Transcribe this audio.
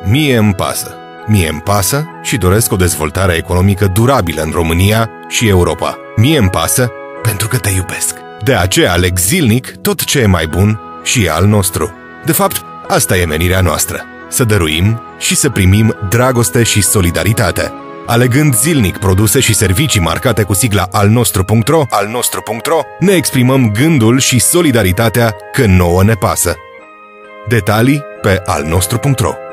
Mie îmi pasă. Mie îmi pasă și doresc o dezvoltare economică durabilă în România și Europa. Mie îmi pasă pentru că te iubesc. De aceea aleg zilnic tot ce e mai bun și e al nostru. De fapt, asta e menirea noastră. Să dăruim și să primim dragoste și solidaritate. Alegând zilnic produse și servicii marcate cu sigla alnostru.ro, ne exprimăm gândul și solidaritatea că nouă ne pasă. Detalii pe alnostru.ro.